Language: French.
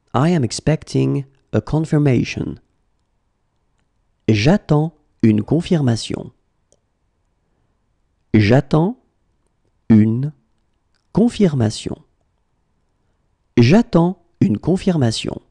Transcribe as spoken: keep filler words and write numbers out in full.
I am expecting a confirmation. J'attends une confirmation. J'attends une confirmation. J'attends une confirmation.